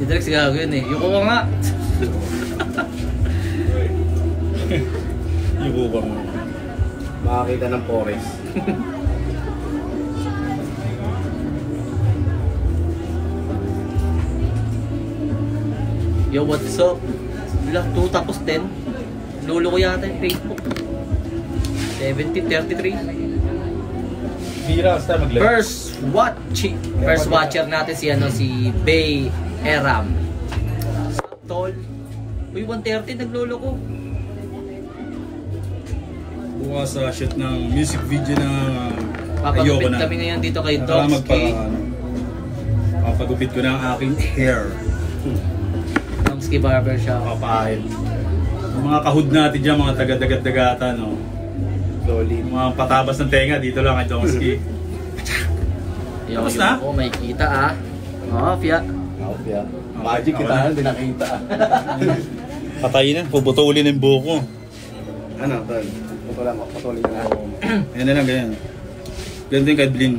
Drex gago yun eh. Yuko ka nga. Yuko ka nga. Makakita ng forest. Yo, what's up? Bilang 2 tapos 10. Lolo ko yata yung Facebook. 70-33. Bira, basta mag-live. First watcher natin si si Bay Eram. Tol. Uy, 130 naglolo ko. Bukas sa shoot ng music video na Papagupit kami ngayon dito kay Domski. Papagupit ko na ang aking hair. Domski Barbershop. Papahid. Yung mga kahud natin dyan, mga taga-dagat-dagata, no? Solid. Mga patabas ng tenga, dito lang kay Domski. Tapos na? Oh, may kita ah. Oh, Fia. Fia. Magic kita, hindi nakita. Patay na, puputulin ng buko. Ano, tol? Ito lang, patuloy na. Ayan na lang, ganyan. Ganyan din kay Bling.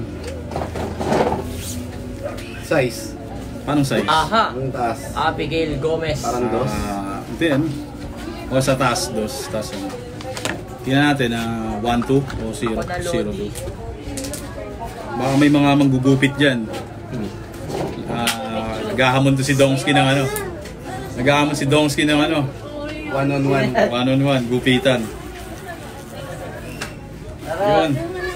Size. Paano size? Aha. Anong taas? Abigail Gomez. Parang dos. Ito yan. O sa taas, dos. Taas ano. Tingnan natin na 1-2 o 0-2. Baka may mga manggugupit dyan. Naghahamon to si Domski ng ano. Naghahamon si Domski ng ano. 1-on-1. 1-on-1, gupitan. Yun.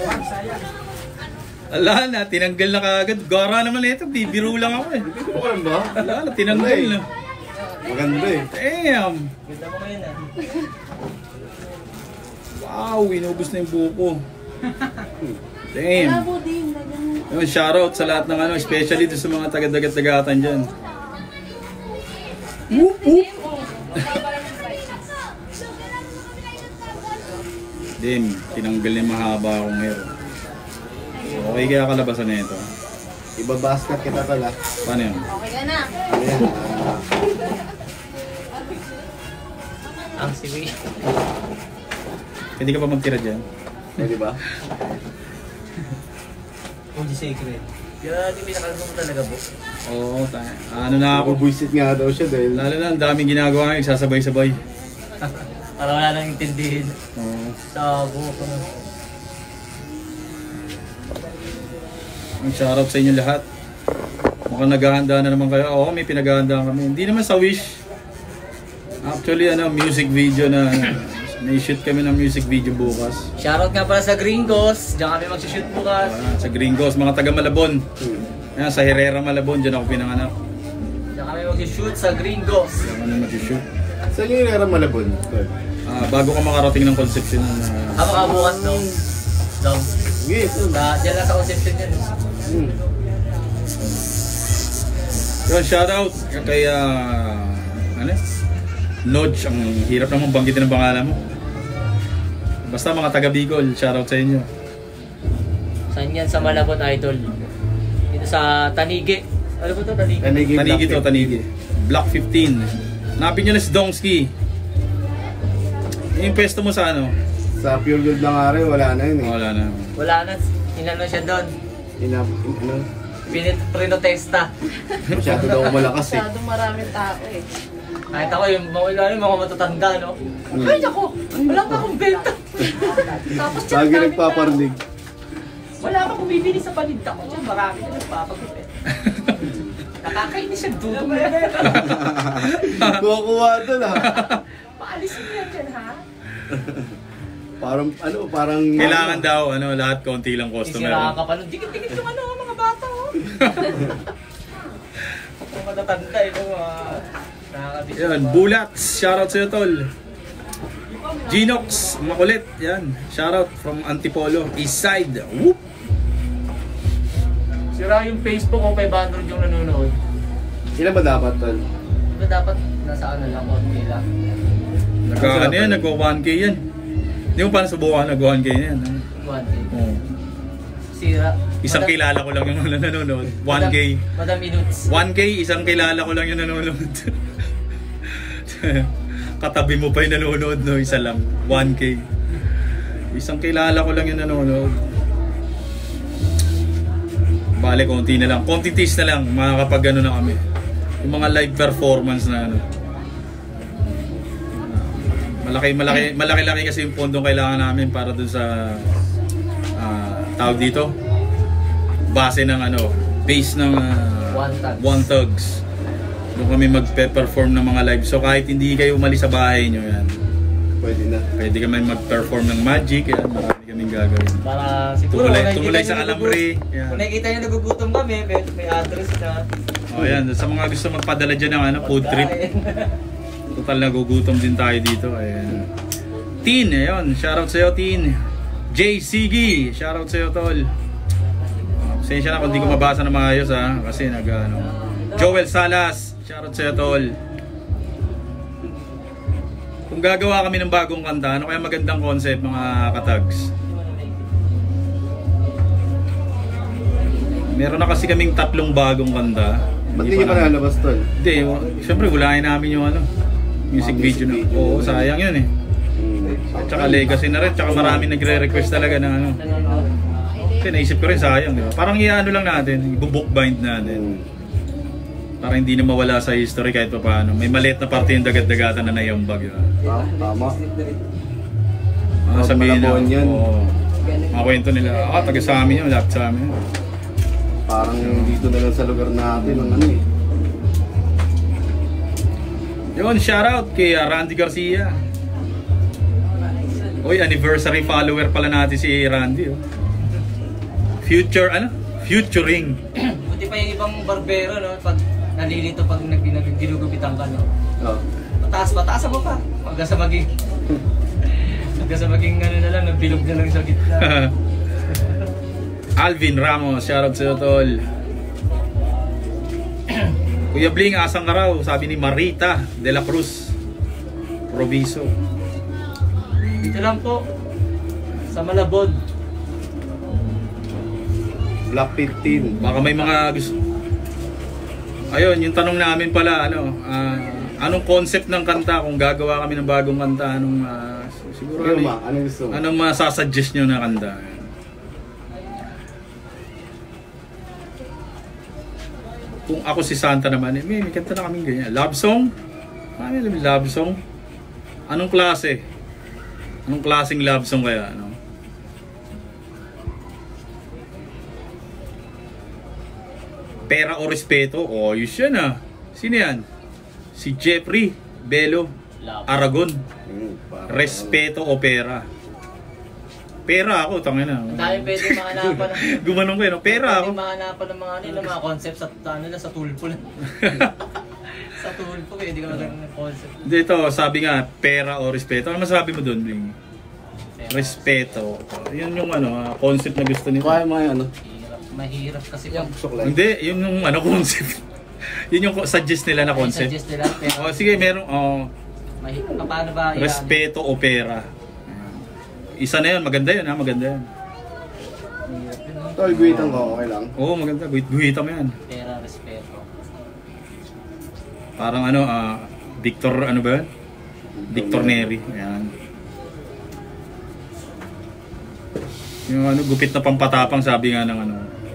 Ala na, tinanggal na kagad. Gara naman ito, bibiro lang ako eh. Ano ba? Ala na, tinanggal na. Maganda eh. Damn! Ganda mo ngayon ah. Wow, inubos na yung buko. Damn! Yun, shoutout sa lahat ng ano, especially sa mga taga-dagat-dagatan dyan. Whoop whoop! Damn, tinanggal na yung mahaba akong hair. Okay kaya kalabasan na ito. Ibabasket kita pala. Paano yun? Okay ka na. Ayan. Ang siwi. Hindi ka pa magtira dyan? Pwede ba? Hindi secret. Kaya di pinakalagay mo talaga po. Oo, ano na ako. Bubuisit nga daw siya dahil Lalo na, ang daming ginagawa ngayon, sasabay-sabay. Para wala nang intindihin. Oo. Sa buko na. Ang shoutout sa inyo lahat. Mukhang naghahanda na naman kayo. Oo, may pinaghahandaan kami. Hindi naman sa wish. Actually, music video na may shoot kami ng music video bukas. Shoutout nga pala sa Gringos. Diyan kami mag-shoot bukas. Sa Gringos, mga taga Malabon. Ayan, sa Herrera, Malabon, dyan ako pinanganak. Diyan kami mag-shoot sa Gringos. Diyan kami mag-shoot. saan yung Herrera Malabon? Bago ka makarating ng Concepcion. Haba ka bukas daw. Yes. Diyan lang sa Concepcion yan. Yun, shoutout kay Nodge. Ang hirap naman banggitin ang pangalan mo. Basta mga taga Bicol, shoutout sa inyo. Saan yan? Sa Malabon, Idol. Dito sa Tanigi. Ano ba ito? Tanigi? Tanigi to, Tanigi. Block 15. Hanapin nyo na si Domski. Yung pwesto mo sa ano? Sa Pure Gold lang nga rin, wala na yun eh. Wala na. Wala na. Inano siya doon. Pinotesta. Masyado daw malakas eh. Masyadong maraming tao eh. Kahit ako yung mga matatanda, no? Ay, ako! Wala pa akong benta! Tapos dyan Lagi daming nagpaparinig. tao. Wala pa bumibili sa paninda ko dyan. Marami na nagpapagupit. Nakakainis yung dudong na yan. Kukuha doon ah. Paalisin mo yan dyan, ha? Parang... Kailangan daw, lahat konti lang Kasi customer. nakakapanood. Dikit-dikit yung mga bata, oh. Mga matatanda, mga... Yan, Bulats. Shoutout sa'yo, tol. Genox, makulit. Yan, shoutout from Antipolo. Eastside. Whoop! Sira yung Facebook o 500 yung nanonood. Ilan ba dapat, tol? Diba dapat nasa ano lang, 1K lang? Nagwa 1K yan. Hindi mo pa nasubukan, nag-1K na yan. 1K. Oh. Sira. Isang kilala ko lang yung nanonood. 1K. Madam minutes. 1K, isang kilala ko lang yung nanonood. Katabi mo pa yung nanonood, no? Isa lang. 1K. Isang kilala ko lang yung nanonood. Bale, konti na lang. Konti tis na lang. Makakapag ano na kami. yung mga live performance na ano. Malaki kasi yung pondong kailangan namin para dun sa tawag dito. Base ng ano, base ng One Thugs. Doon kami magpe-perform ng mga live. So kahit hindi kayo umalis sa bahay nyo, yan. Pwede na. Pwede kami mag-perform ng magic, yan. Marami kaming gagawin. Para siguro Tumulay sa alambre. Kung nakikita nyo nagugutom kami, may address na. Oh, yan. Sa mga gusto magpadala dyan ng ano, food trip. Total nagugutom din tayo dito. Ayan. Tin, ayun. Shoutout sa'yo, Tin. Jay Sigi, shoutout sa'yo, tol. Pasensya na kung di ko mabasa na maayos, ha. Kasi Joel Salas, shoutout sa'yo, tol. Kung gagawa kami ng bagong kanta, ano kaya magandang concept, mga katags? Meron na kasi kaming 3 bagong kanta. Ba't hindi pa nalabas, tol? Hindi, syempre walain namin yung music video na. Oo, sayang yun eh. At saka legacy na rin, tsaka marami nagre-request talaga na ano. Kasi naisip ko rin sayang, di ba? Parang iano lang natin, i-bookbind natin. Para hindi na mawala sa history kahit pa paano. May maliit na parte yung dagat-dagatan na naiambag yun. Tama. Sabihin na, yan. mga kwento nila, taga sa amin yun, lapit sa amin yun. Parang dito na lang sa lugar natin ang ano eh. Yun, shoutout kay Randy Garcia. Uy, anniversary follower pala natin si Randy. Oh. Futuring. Buti pa yung ibang barbero, no? Pag nalilito, pag ginugupitan ka, no? Oh. Pataas mo pa. Hanggang sa maging ano na lang, bilog na lang sa gitna. Alvin Ramos, shoutout sa'yo, tol. Kuya Bling, asang ka raw, sabi ni Marita de la Cruz, Proviso. Dito lang po, sa Malabon. Black 15. Baka may mga gusto. Ayun, yung tanong namin pala, anong concept ng kanta? Kung gagawa kami ng bagong kanta, siguro Anong gusto mo? anong masasuggest nyo na kanta? Kung ako si Santa naman, may kanta na kaming ganyan. Love song? Ano yung love song? Anong klase? Anong klaseng love song kaya? Ano? Pera o respeto? Oh, yun yan ah. Sino yan? Si Jeffrey Belo Aragon. Respeto o pera? Pera ako, tangin na. Dahil pwede mahanapan ng... Gumanong ko yun, pera ako. Pwede mahanapan ng mga concept sa tulpo lang. Sa tulpo, pwede ka magandang ng concept. Dito, sabi nga, pera o respeto. Ano masabi mo doon, Bling? Respeto. Yun yung concept na gusto nila. Kaya mga Mahirap kasi pag... Hindi, yun yung concept. Yun yung suggest nila na concept. Suggest nila, pero... Sige, merong... Paano ba? Respeto o pera. Isa na yun, maganda yun ha, maganda yun. Tol, guhitan ko, okay lang? Oo, maganda, guhita mo yan. Pera, respeto. Parang Victor, ano ba yun? Victor Neri, ayan. Yung gupit na pampatapang, sabi nga ng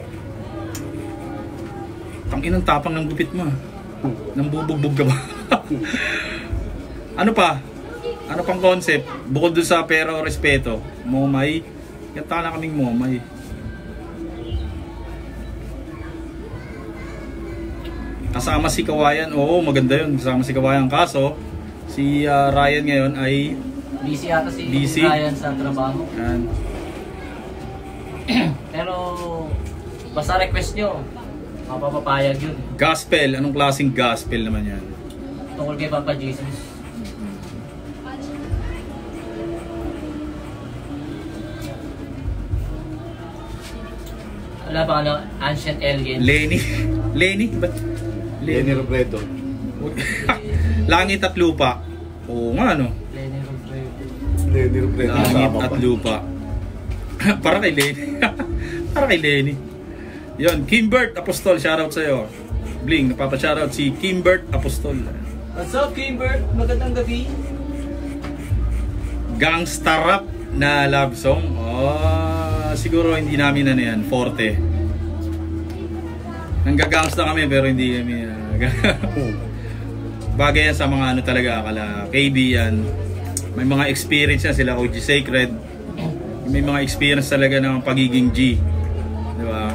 Tanginang tapang ng gupit mo. Nang bubugbog ka ba? Ano pa? Ano pang concept? Bukod dun sa pera o respeto, momay. Kanta na kaming momay. Kasama si Kawayan. Oo, maganda yun. Kasama si Kawayan. Kaso, si Ryan ngayon ay... Busy ata si busy. Ryan sa trabaho. Yan. Pero, basta request nyo, mapapapayag yun. Gospel. Anong klaseng gospel naman yan? Tungkol kay Papa Jesus. Wala ba Ancient Alien? Lenny? Ba't? Lenny Robredo. Langit at lupa. Oo nga Lenny Robredo. Lenny Robredo. Langit at lupa. Para kay Lenny. Para kay Lenny. Yun, Kimbert Apostol, shoutout sa'yo. Bling, napapa-shoutout si Kimbert Apostol. What's up, Kimbert? Magandang gabi. Gangsta rap na love song. Siguro hindi namin yan, forte. Nanggagangsta kami pero hindi kami. Bagay yan sa mga ano talaga, kala KB yan. May mga experience yan sila, OG Sacred. May mga experience talaga ng pagiging G. Di ba?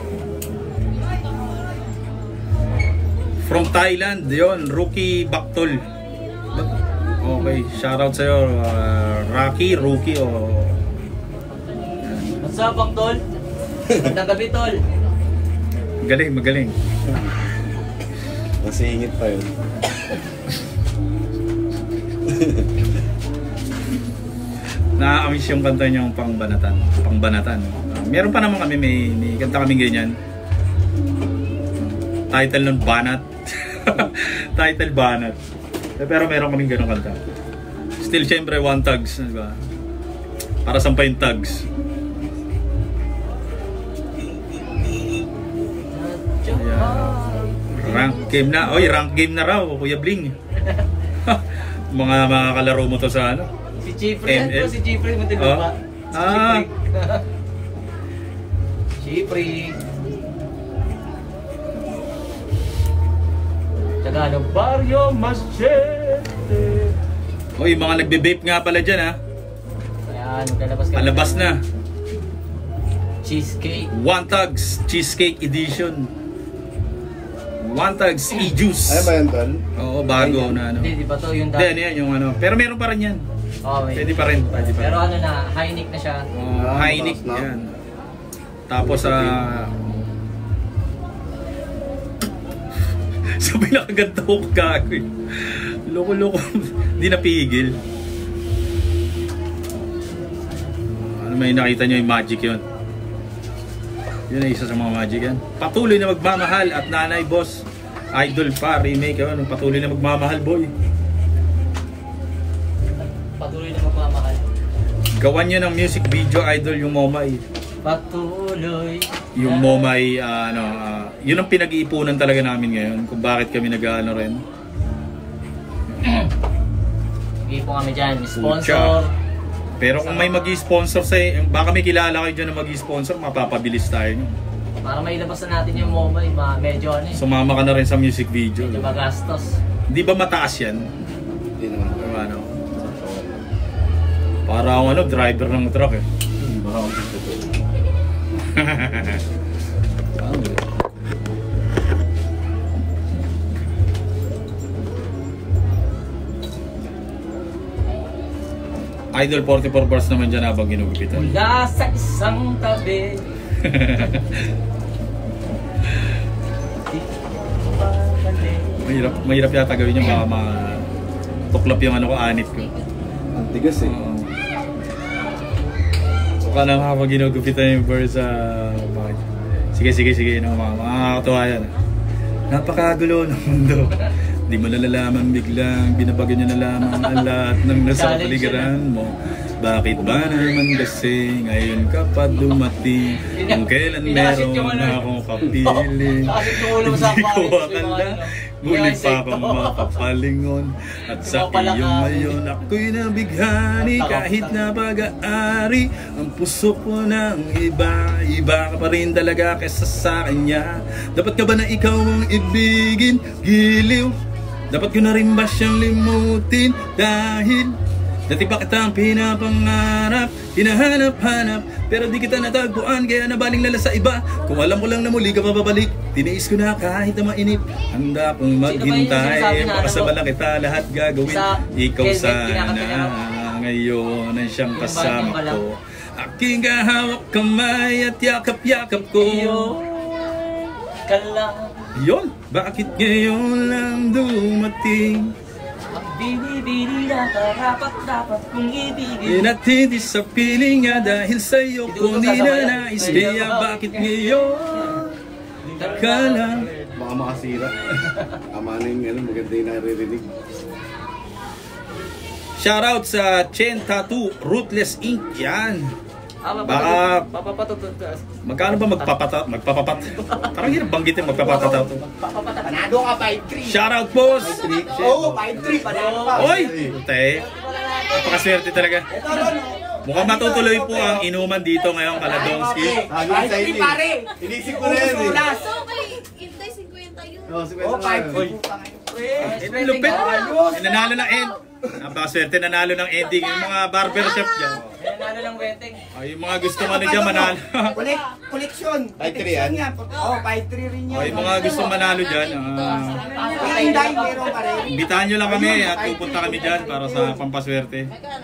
From Thailand, yon Rookie Baktol. Okay, shoutout sa'yo, Rocky, Rookie o... What's up, Bang Tol? Magandang gabi, Tol. Magaling, magaling. Masingit pa yun. Nakakamiss yung kanta niyong pangbanatan. Pangbanatan. Meron pa naman kami, may kanta kami ganyan. Title nun, Banat. Title, Banat. Pero meron kaming ganong kanta. Still, syempre, one tags. Diba? Para sampayin tags. Rank game na. Oy, rank game na raw, Kuya Bling. mga kalaro mo to sa ano? Si Chipre yan po, si Chipre mo tinapa. Chipre. Tagalog Barrio Machete. Oy, mga nagbe-vape nga pala dyan ha. Ayan, maglalabas ka. Palabas na. Cheesecake. One Tags Cheesecake Edition. One Tags E-Juice. Ano ba yan, Tol? Oo, bago na ano. Hindi, di ba to yung Hindi, ano yan, yung ano. Pero meron pa rin yan. Oh, Pwede pa rin. Pwede pa rin. Pero ano na, high-neck na siya. High-neck na. yan. Tapos sabi na kaganda ko gago eh. Loko-loko. Hindi napigil. Ano may nakita nyo yung magic yun? Yun ay isa sa mga magic yan. Patuloy na magmamahal at Nanay Boss Idol pa, remake yun. Patuloy na magmamahal boy. Patuloy na magmamahal. Gawan nyo ng music video Idol yung Momay. Patuloy. Yung Momay, yun ang pinag-iipunan talaga namin ngayon. Kung bakit kami nag-ano rin. Hindi po kami dyan, sponsor. Pero kung may mag-i-sponsor baka may kilala kayo dyan na mag-i-sponsor, mapapabilis tayo nyo. Para mailabas na natin yung mobile, medyo ano eh. Sumama ka na rin sa music video. Medyo magastos. Di ba mataas yan? Hindi naman. Ano? Para akong driver ng truck eh. Baka ako gusto to. Idol 44 bars naman dyan habang ginugupitan. Mula sa isang tabi. Mahirap yata gawin yung baka matuklap yung anit ko. Ang tigas eh. Baka na habang ginugupitan yung bars sa sige, makakatuwa yan. Napakagulo ng mundo. Di mo nalalaman biglang, binabago nyo na lamang ang lahat ng nasa kapaligiran mo. Bakit ba naman kasi ngayon ka pa dumating? Kung kailan meron na akong kapili, hindi ko akala, muli pa akong makapalingon. At sa iyo ngayon ako'y nabighani, kahit na pag-aari ang puso ko ng iba. Iba ka pa rin talaga kesa sa kanya. Dapat ka ba na ikaw ang ibigin? Giliw. Dapat ko na rin ba siyang limutin? Dahil dati pa kitang pinapangarap, hinahanap-hanap, pero di kita natagpuan, kaya nabaling lala sa iba. Kung alam ko lang na muli ka pababalik, tiniis ko na kahit na mainip. Handa kong maghintay, makasabala kita lahat gagawin. Ikaw sana ngayon ang siyang kasama ko. Aking kahawak kamay at yakap-yakap ko. Yon, bakit ngayon lang dumating? Ang binibili na dapat kong ibigin. At hindi sa piling nga dahil sa'yo ko ninanais. Kaya bakit ngayon ka lang? Baka makasira. Ama na yung maganda yung naririnig. Shoutout sa Chen Tattoo Ruthless Ink. Yan. Baka magkano ba magpapapat? Parang hirap banggitin magpapatat. Panado ka 5-3. Shoutout boss. Oo, 5-3 panado ka. Oy, te. Napakaswerte talaga. Mukhang matutuloy po ang inuman dito ngayon, Kaladongski. 5-3 pare. Inisip ko na yan eh. So, okay, if there's Oh, si Oh, 5 Oy. Lupit. Nanalo ng end. Napakaswerte, nanalo ng ending yung mga barbershop dyan. Nanalo ng wedding. Ay, yung mga gusto man dyan manalo. Collection. Ay, 3 yan? Oo, 5-3 rin yun. Ay, yung mga gusto manalo dyan. Hinday, meron pa rin. Imbitahan nyo lang kami at pupunta kami dyan para sa pampaswerte.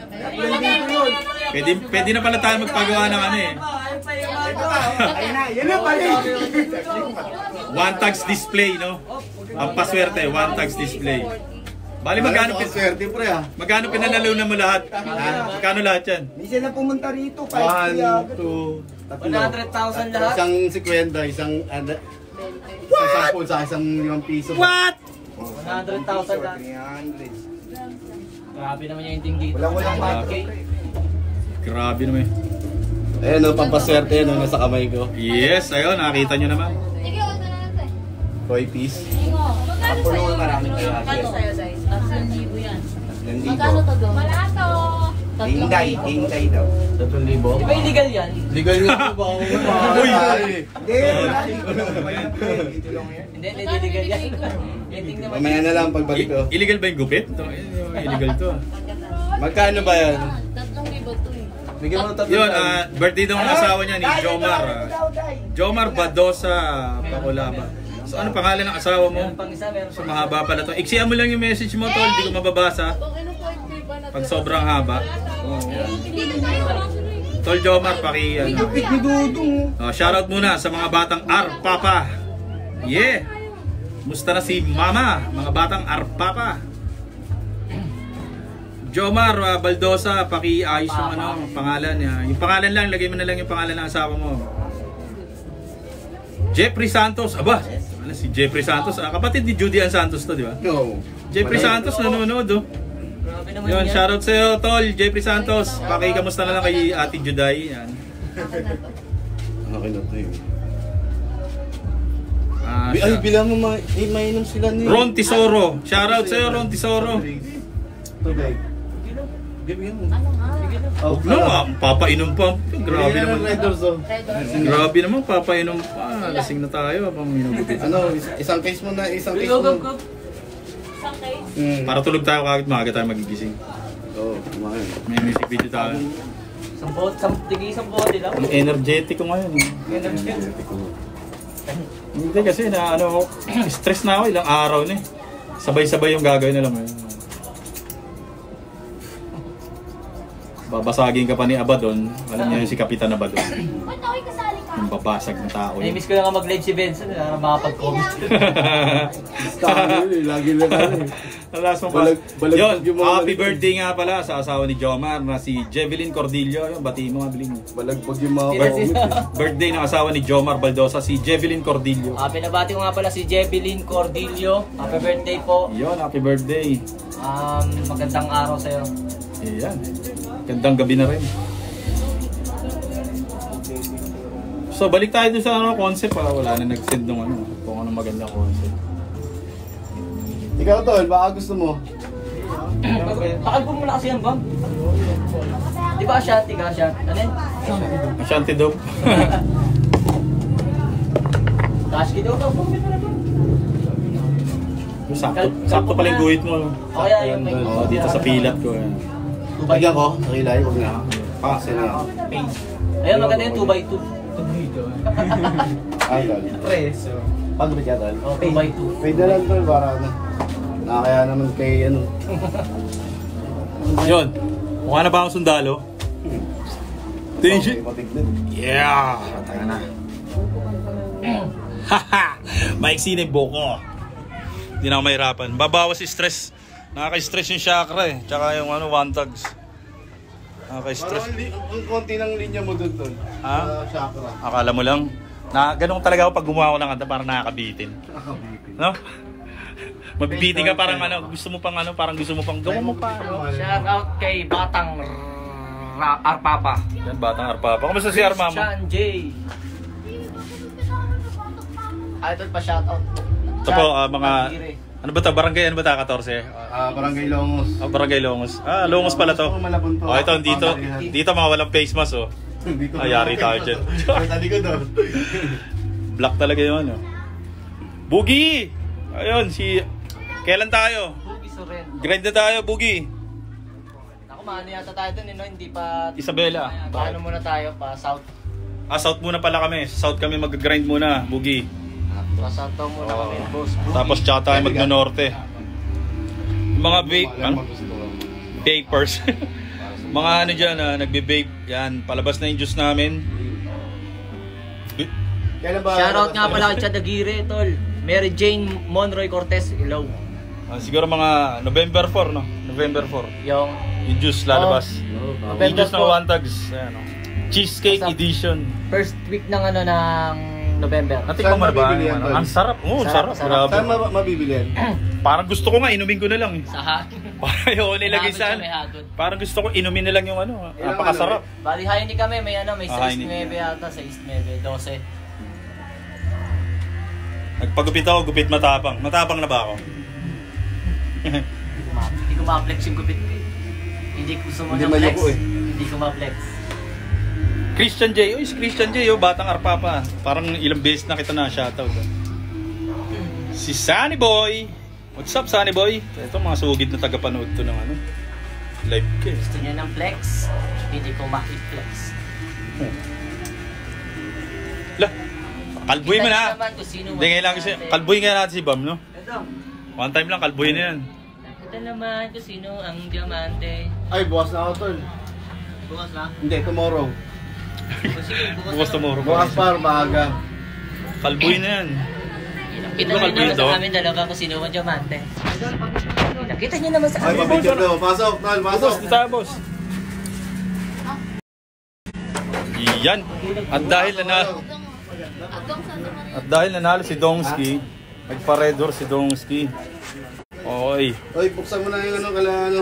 Pwede na pala tayo magpagawa ng ano eh. Ayun na, yun na pala. One tags display, no? Pampaswerte, one tags display. Bali, magkano magkano pinanalunan mo lahat? Magkano lahat yan? Minsan na pumunta rito, 5-3 1, agad. 2, 100,000 lahat. Isang 50, isang 10 sa isang 5 piso. What? 100,000 lahat. 300. Grabe naman yung ending dito. Walang bago. Okay. Grabe naman. Ayan o, pampaswerte yun ang nasa kamay ko. Yes, ayun, nakita nyo naman. Sige, wala na natin. Toy piece. Magkano sa'yo? marami kayo. Magkano sa'yo, guys? 3,000 yan. Nandito. Magkano to doon? Malato! Hinday daw. 3,000. Di ba illegal yan? Legal yun po ba? Uy! Hindi, wala dito. Dito lang yan. Hindi, illegal yan. Ending naman. Mamaya na lang pagbalik ko. Illegal ba yung gupit? Ito, illegal to. Magkano ba yan? 3,000 to eh. Bigyan mo 3,000. Yun, birthday daw ng asawa niya ni Jomar. Jomar Badosa Pacolaba. So ano pangalan ng asawa mo? Meron pang isa, meron So pang mahaba pala to. Iksihan mo lang yung message mo, tol. Hindi ko mababasa. Kung ano po yung ba na Pag sobrang haba. Hindi na tayo. Tol Jomar, paki ano. Lupit ni Dudong. Shoutout muna sa mga batang Arpapa. Yeah! Musta na si Mama? Mga batang Arpapa. Jomar Baldosa, paki-ayos yung ano, pangalan niya. Yung pangalan lang, lagay mo na lang yung pangalan ng asawa mo. Jeffrey Santos, aba, ano si Jeffrey Santos? Kapatid ni Judy Ann Santos to, di ba? No. Jeffrey Santos nanonood, oh. Grabe naman Yun, yan. shoutout sa'yo, tol, Jeffrey Santos. Paki-kamusta na lang kay Ate Juday. Yan. Okay na to yun. Ah, Ay, bilang mo mainom sila ni Ron Tesoro. Shoutout sa'yo, Ron Tesoro. Tubig. Bibigyan mo. Ano nga? Oh, No, papainom pa. Grabe naman. Red Doors. Grabe naman, papainom pa. Lasing na tayo. Ano, isang case mo na, isang case Go, go, mo. go. Isang case. Para tulog tayo kagad, maaga tayo magigising. Oo, kumain. May music video tayo. Isang bote lang. Ang energetic ko ngayon. Hindi kasi na ano, stress na ako ilang araw na eh. Sabay-sabay yung gagawin na lang. Babasagin ka pa ni Abadon. Alam niyo yung si Kapitan Abadon. Ba't ako'y kasali ka? Yung babasag ng tao yun. Namiss ko na nga mag-live si Benson na makapag-comment. Lagi lang ano eh. Alas mo pa. Balag Yun, yung mga happy balik. birthday nga pala sa asawa ni Jomar na si Jevelyn Cordillo. Yun, batiin mo nga, bilhin mo. Balagbag yung mga Birthday ng asawa ni Jomar Baldosa, si Jevelyn Cordillo. Pinabati ko nga pala si Jevelyn Cordillo. Happy birthday po. Yun, happy birthday. Magandang araw sa'yo. Ayan. Gandang gabi na rin. So, balik tayo dun sa ano, concept. Wala na nag-send ng ano, kung anong magandang concept. Ikaw tol, baka gusto mo. Pakalbo mo na kasi yan, Bam. Di ba Ashanti ka, Ashanti? Ano yun? Ashanti daw. Kashki daw ka. Sakto pala yung guhit mo. Okay, ayun. Dito sa pilat ko. Bigyan ko, nakilay, huwag na. Kasi na. Ayun, maganda yung 2x2. Ay, tol. Preso. Paano ba siya tol? 2x2. Pwede lang tol, para ano. Nakakaya naman kay ano. Yun. Mukha na ba akong sundalo? Tension. Matignan. Yeah! Tanga na. Haha! Maiksi na yung buko. Hindi na ako mahirapan. Babawas yung stress. Nakaka-stress yung chakra eh. Tsaka yung ano, one tags. Nakaka-stress. Parang ang konti ng linya mo dun tol. Ha? Sa chakra. Akala mo lang. Na, ganun talaga ako pag gumawa ko ng kanta parang nakakabitin. No? Mabibitin ka parang ano, gusto mo pang ano, parang gusto mo pang gawa mo pa. Shout out kay Batang Arpapa. Yan, batang Arpapa. Kumusta si Armama? Sean J. Idol pa shout out. Ito po, mga... Ano ba ito? Barangay, ano ba ito? 14? Barangay Longos. Barangay Longos. Longos pala to. Malabon to. Ito, dito mga walang face mask, oh. Dito. Yari tayo dyan. Sa likod oh. Black talaga yun, oh. Boogie! Ayun, kailan tayo? Bugi Soren. Grind na tayo, Bugi. Ako, maano yata tayo dun, no? Hindi pa... Isabela. Paano muna tayo? Pa South. South muna pala kami. Sa South kami mag-grind muna, Bugi. Pa South daw muna kami, boss. Tapos tsaka tayo mag-norte. Mga vape, ano? Vapers. Mga ano dyan, nagbe-vape. Yan, palabas na yung juice namin. Kailan ba? Shoutout nga pala kay Chad Aguirre, tol. Mary Jane Monroy Cortez, hello. Siguro mga November 4, no? November 4. Yung Yung juice lalabas. November Yung juice ng 4. One Tags. Ayan, no? Cheesecake Basta- edition. first week ng ano ng November. Natikman mo na ba? mabibili yan, tol? Ang sarap. Oo, Sarap, sarap. sarap. Grabe. Saan mabibili yan? Parang gusto ko nga, inumin ko na lang. Sa hagod. Parang yung nilagay Hagod siya, saan. may hagod. Parang gusto ko inumin na lang yung ano. Ilang Napakasarap. Bali high ni kami, may ano, may 6-9 High-9. yata, 6-9, 12. Nagpagupit ako, gupit matapang. Matapang na ba ako? Hindi ko ma-flex yung gupit ko. Hindi ko gusto mo Hindi ng flex. mayuko eh. Hindi ko ma-flex. Christian J. Uy, si Christian J. Oh, batang arpapa. Parang ilang beses na kita na shoutout. Si Sunny Boy. What's up, Sunny Boy? Ito mga sugid na tagapanood to ng ano. Live ka eh. Gusto niya ng flex, hindi ko ma-flex. Lah, kalbuhin mo Kita niyo na. naman kung sino Hindi, ngayon lang kasi, kalbuhin nga natin si Bam, no? One time lang, kalbuhin na yan. Kita naman kung sino ang diamante. Ay, bukas na ako, tol. Bukas na? Hindi, tomorrow. Sige, Bukas tomorrow. Bukas pa, maaga. Kalbuhin na yan. Kita Ano niyo naman kalbuhin daw? sa amin dalaga kung sino ang diamante. Nakita niyo naman sa Ay, amin. mabigyan daw. Pasok, tol, pasok. Boss, di tayo, boss. Yan. At dahil nanalo si Dongski, nagpa-redor si Dongski. Okay. Oy, buksan mo na yung ano, ano.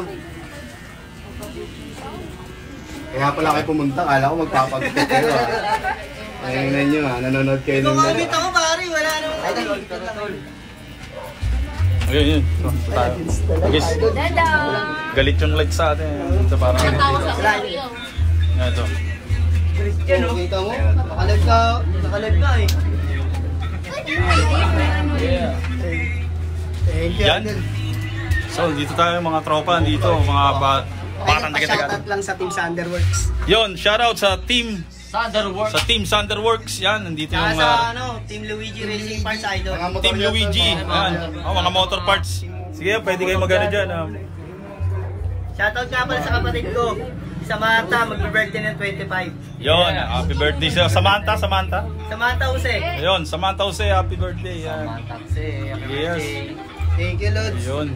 Kaya pala kayo pumunta, kala ko magpapagpit kayo Ayun na nyo nanonood kayo ng Comment ako pare, wala naman. Ayun, yun. Tayo. Guys, galit yung like sa atin. Ito parang... Yan ito. Kita mo? Nakalag ka eh. Thank you. Yan. So, dito tayo mga tropa, dito, mga batang taga-taga. Shoutout lang sa Team Sanderworks. Yun, shoutout sa team Thunderwork. Thunderworks. Yan, nandito yung Team Luigi Racing Parts Idol. Team Luigi. Yan. Oh, mga motor parts. Sige, pwede kayo magano dyan. Shoutout nga pala sa kapatid ko. Samantha, mag-birthday ng 25. Yun, happy birthday sa Samantha. Samantha Jose. Ayun, Samantha Jose, happy birthday. Yan. Yes. Thank you, Lods. Ayun.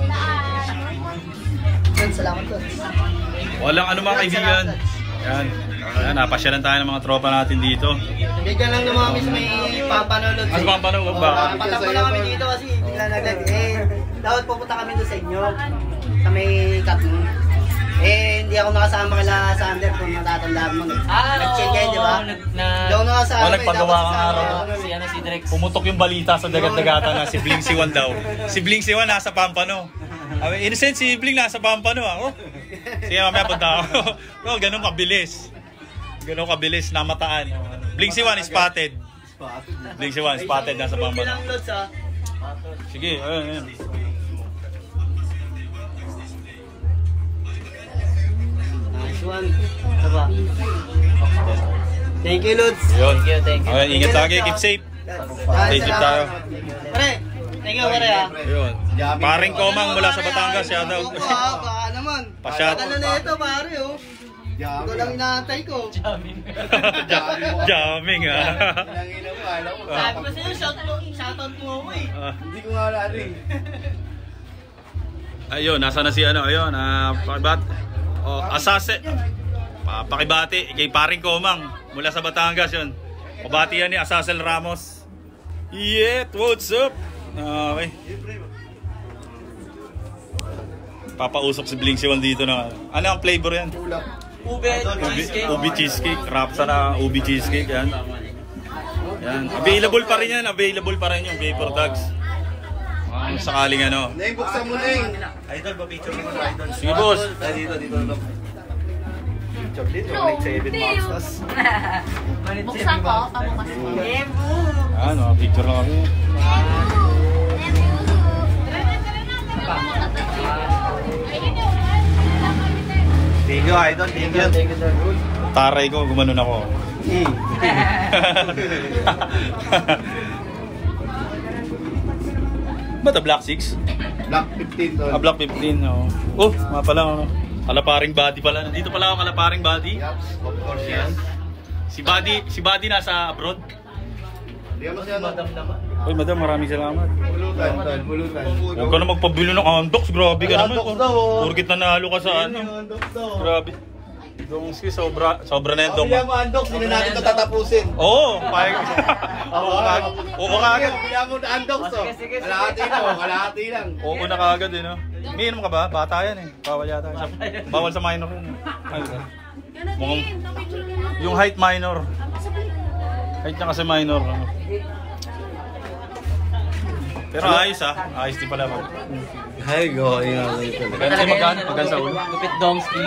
Salamat, Lods. Walang ano mga kaibigan. Yan. Yan, napasyalan tayo ng mga tropa natin dito. Bigyan lang naman kami sa may papano, Lods. Mas mga panahon ba? Patakbo lang kami dito kasi bigla dapat pupunta kami doon sa inyo. Sa may Katong. Hindi ako nakasama kala Sander kung matatandaan mo. Nag-chill kayo, di ba? Hindi ako nakasama. Nagpagawa kang araw. Si Drex. Pumutok yung balita sa dagat-dagatan na si Bling Siwan daw. Si Bling Siwan nasa Pampano. Innocent, si Bling nasa Pampano. Sige, mamaya punta ako. Ganun kabilis. Ganun kabilis, namataan. Bling Siwan is spotted. Bling Siwan spotted nasa Pampano. Ilang Lods ha? Sige, ayun. Nice one. Diba? Thank you, Lods. Yun. Thank you. Okay, ingat lagi, keep safe. Stay safe tayo. Pare, thank you, pare ha. Ayun. Paring Komang mula sa Batangas, shoutout. Opo ha, baka naman. Pa-shout. Ano na ito, pare oh. Ito lang inaantay ko. Jamming ah. Nangina mo, alam mo. Sabi ko sa'yo, shoutout mo ako eh. Hindi ko nga alam eh. Ayun, nasa na si ano, ayun, pakibat. Oh, Asase. Pakibati kay Paring Komang mula sa Batangas yun. Pabati yan ni Asasel Ramos. Yeah, what's up? Okay. Papausok si Bling Siwan dito na. Ano ang flavor yan? Ube cheesecake. Ubi cheesecake. Rapsa na ubi cheesecake yan. Yan. Available pa rin yan. Available pa rin yung vapor tags. Sakaling ano. Neng, buksan mo, Neng. Idol, pa-picture mo na idol. Sige boss. Dito. Buksan ko, pabukas ko. Ano, picture lang kami. Thank you, idol. Thank you. Taray ko, gumanon ako. Ba't Black 6? Black 15 tol. Black 15, oo. Oh, nga pala, ano. Kalaparing body pala. Nandito pala ako, kalaparing body. Yups, of course yan. Si Buddy nasa abroad. Bigyan mo siya ng Uy, madam, maraming salamat. pulutan, tol. Pulutan. Huwag ka na magpabili ng Andox. Grabe ka naman. Andox daw, oh. Porkit nanalo ka sa ano. Grabe. Dongski, sobra na yan, Dong. Bigyan mo Andox, hindi na natin ito tatapusin. Oo, payag. Oo ka agad. Bigyan mo Andox, oh. Kalahati mo, kalahati lang. Oo na kaagad eh, no? Umiinom ka ba? Bata yan eh. Bawal yata. Bawal sa minor yun. Mukhang yung height minor. Height niya kasi minor. Ano? Pero ayos ayos din pala. Ay, go. Magaan sa ulo. Gupit Dongski.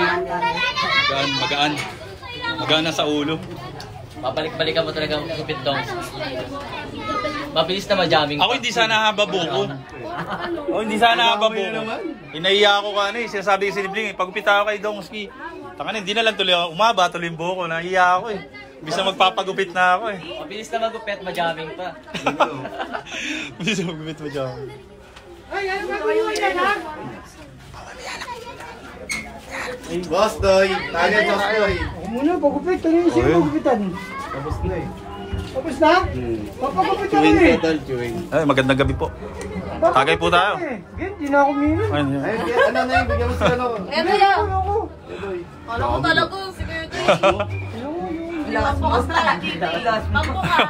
Magaan na sa ulo. Babalik-balikan mo talaga gupit Dongski. Mabilis na ma-jamming. Ako hindi sana haba buko. Hindi sana haba buko. Inahiya ako ka sinasabi ko si Libling, pagupit ako kay Dongski. Tangan hindi na lang tuloy ako. Umaba tuloy yung buko. Nahiya ako eh. Bisa magpapagupit na ako eh. Mabilis na magupit, ma-jamming pa. Bisa magupit mo dyan. Boss Doy. Tayo, Boss Doy. Muna, pagupit. Ano yung sino pagupitan? Tapos na eh. Tapos na? Papagupit ako Chewing eh. total, chewing. Ay, magandang gabi po. Tagay po tayo. Hindi na ako minum. Ayun yan. Ay, ano na yun, bigyan mo siya ano. Eh, kuya. Ako. Alam ko talaga, si Kuya Jay. Pambukas na lang, Titi. Pambukas.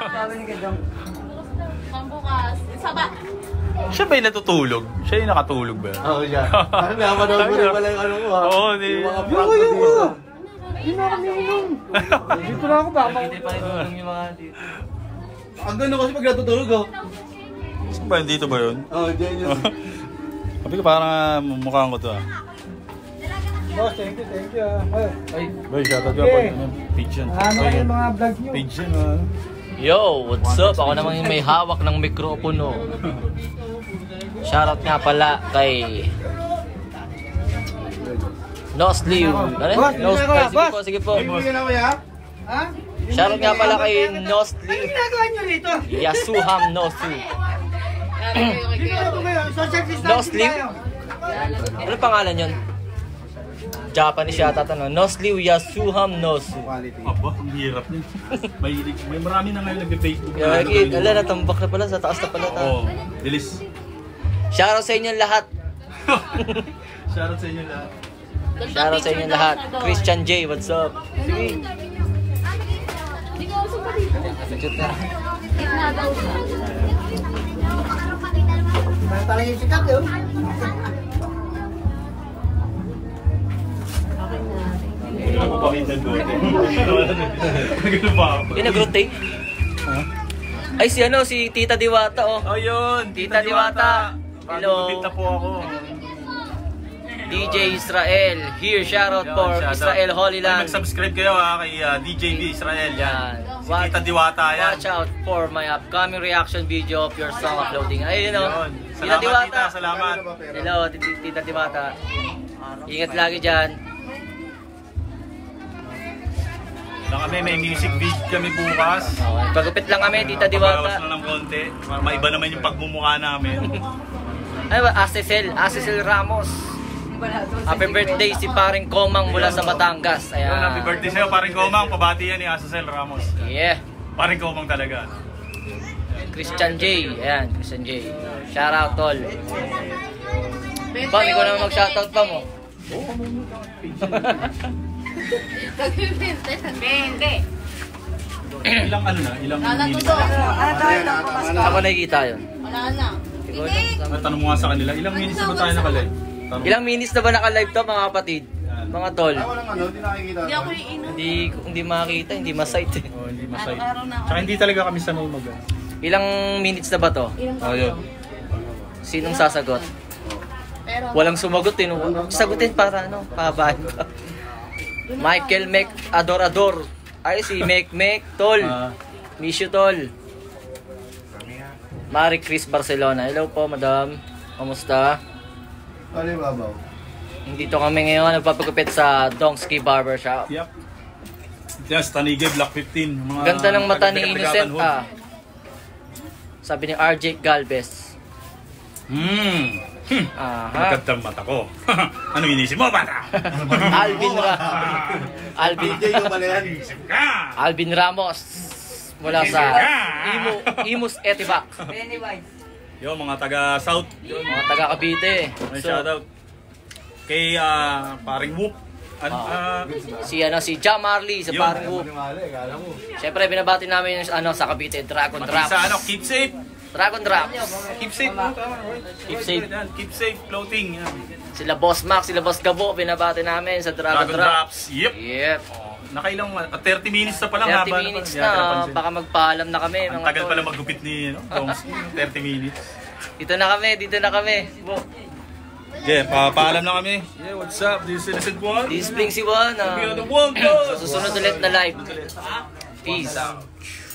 Pambukas. Saba. Siya ba yung natutulog? Siya yung nakatulog ba? Oo, siya. Ano, napanood mo rin pala yung ano mo ha. Oo, di. Yung mga Yung prank ko, mo yung ko. dito. Hindi na ako minum. Dito na ako ba? Hindi pa rin tulong yung mga dito. Ang ganda kasi pag natutulog oh. Saan ba yun? Dito ba yun? Oo, dyan yun. Sabi ko parang mukhang ko to Boss, thank you. Ay, Boy, shoutout ka po. Page yan. ano kayo yung mga vlog nyo? Page yan. Yo, what's up? Ako naman yung may hawak ng mikropono. Shoutout nga pala kay Nosliw. Boss, Sige po. Bigyan na mo ya? Ha? Shoutout nga pala kay Nosliw. Ano ginagawa nyo rito? Yasuham Nosu. Dito ko kayo. Social No distancing sleep? tayo. Ano pangalan yun? Japanese yata ito, no? Nosliw Yasuham Nosu. Aba, ang hirap niya. May marami na ngayon nagbe-Facebook. Gagi, ala, natumbak na pala, sa taas na pala ta. Oo, dilis. Shoutout sa inyo lahat. Shoutout sa inyo lahat. Shoutout sa inyo lahat. Christian J, what's up? Sige. Hindi ko usap pa dito. Shoot na. Gitna daw siya. Parang talaga yung sikat yun. Hindi ako paminsan ko. Ganun ba ako? Pinag-rotate? Ay, si Tita Diwata, oh. Oh, yun. Tita Diwata. Hello. Hello. Na po ako. DJ Israel. Here, shoutout Yun, for shoutout. Israel Holy Ay, Land. mag-subscribe kayo kay DJB Israel. Yan. Si Tita Diwata yan. Watch out for my upcoming reaction video of your song uploading. Ayun, oh. Yun. Tita Salamat, Diwata. Tita. Salamat. Hello, Tita Diwata. Ingat lagi dyan. Na kami, may music video kami bukas. Pagupit lang kami, Tita Diwata. Pabawas na ng konti. Maiba naman yung pagmumukha namin. Ano ba? Asesel Ramos. Happy birthday si paring Komang mula sa Batangas. Yun, happy Ayan. birthday sa'yo, paring Komang. Pabati yan ni Asasel Ramos. Yeah. Paring Komang talaga. Christian J. Ayan, Christian J. Shout out tol. Bang, ikaw naman mag-shoutout pa mo. Bente. Ilang ano na? Ilang Wala na minutes to. na? Ako nakikita yun. Wala na. Ikaw Hindi. na. Tanong mo nga sa kanila, ilang minutes na ba tayo nakalive? Tanong. Ilang minutes na ba naka-live to mga kapatid? Mga tol. Ay, walang ano, hindi nakikita. Hindi ako yung ino. Hindi makakita, hindi ma-sight eh. Oh, hindi masay. Araw-araw na ako. Tsaka hindi talaga kami sanay mag Ilang minutes na ba to? Oh, yun. Sinong sasagot? Pero, Walang sumagot eh. Sagutin para ano, pahabahin pa. Michael Mek Adorador. Ay, si Mek tol. Miss you, tol. Marie Chris Barcelona. Hello po, madam. Kamusta? Ano yung babaw? Dito kami ngayon nagpapagupit sa Dongsky Barbershop. Yep. Yes, Tanigay, Block 15. Mga Ganda ng mata ni taga-Dagatan Innocent Hood. ah. Sabi ni RJ Galvez. Aha. Magandang mata ko. Ano inisip mo, bata? Alvin Ramos mula sa Imus Etibac. Yo, mga taga-South. Mga taga Cavite. May So, shoutout. Kay paring Whoop. si Ja Marley sa Yun. Parang Whoop. Siyempre binabati namin yung sa Cavite Dragon Drops. Sa keep safe. Dragon Drops. Keep safe. Keep safe. Keep safe clothing. Yan. Sila Boss Max, sila Boss Gabo, binabati namin sa Dragon Dragon Drops. Drops. Yep. Yep. Nakailang 30 minutes na pala. 30 minutes na, baka magpaalam na kami Ang mga tagal tol. pala maggupit ni Dongsky. 30 minutes. Dito na kami. Bo. Yeah, paalam na kami. Yeah, what's up? This is Innocent One. This is Bling si Juan. We are the one. Susunod ulit na live. Peace.